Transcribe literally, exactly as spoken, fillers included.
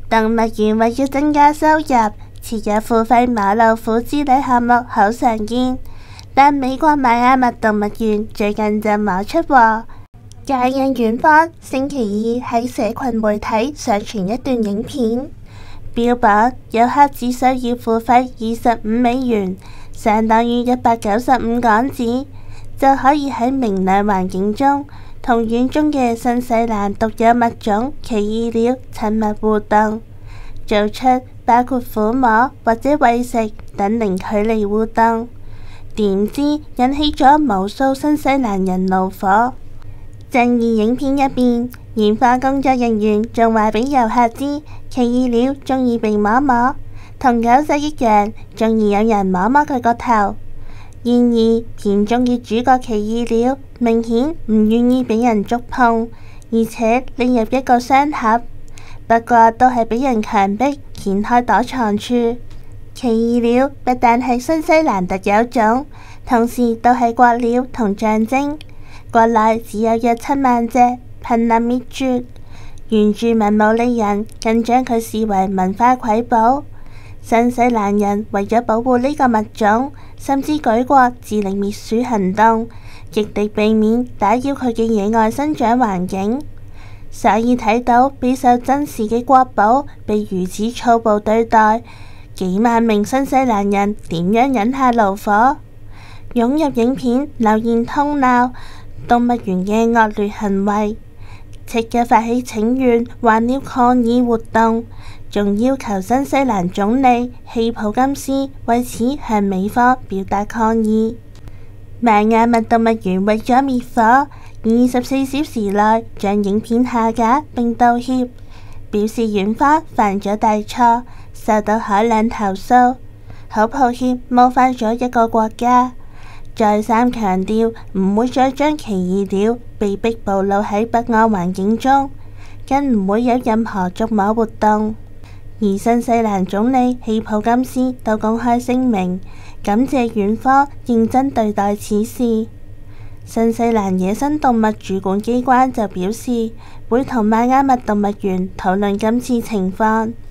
動物園為咗增加收入，設有付費馬老虎之旅項目好常見，但美國邁阿密動物園最近就冇出禍。皆因園方星期二喺社群媒體上傳一段影片，標榜遊客只需要付費二十五美元，相當於一百九十五港紙，就可以喺明亮環境中同園中嘅新西蘭獨有物種奇異鳥親密互動，做出包括撫摸或者餵食等零距離互動，點知引起咗無數新西蘭人怒火。爭議影片入邊，園方工作人員仲話俾遊客知，奇異鳥鍾意被摸摸，同狗仔一樣鍾意有人摸摸佢個頭。然而，片中嘅主角奇異鳥明顯唔願意俾人觸碰，而且拎入一個箱盒，不過都係俾人強迫掀開躲藏處。奇異鳥不但係新西蘭特有種，同時都係國鳥同象徵。國內只有約七萬隻，瀕臨滅絕。原住民毛利人更將佢視為文化瑰寶。新西蘭人為咗保護呢個物種，甚至舉國致力滅鼠行動，極力避免打擾佢嘅野外生長環境。所以睇到備受珍視嘅國寶被如此粗暴對待，幾萬名新西蘭人點樣忍下怒火，湧入影片留言痛鬧動物園嘅惡劣行為，即刻發起請願還鳥抗議活動，仲要求新西蘭總理希普金斯為此向美方表達抗議。邁阿密動物園為咗滅火，二十四小時內將影片下架並道歉，表示園方犯咗大錯，受到海量投訴，好抱歉冒犯咗一個國家。再三強調唔會再將奇異鳥被逼暴露喺不安環境中，更唔會有任何觸摸活動。而新西蘭總理希普金斯都公開聲明，感謝園方認真對待此事。新西蘭野生動物主管機關就表示，會同邁阿密動物園討論今次情況。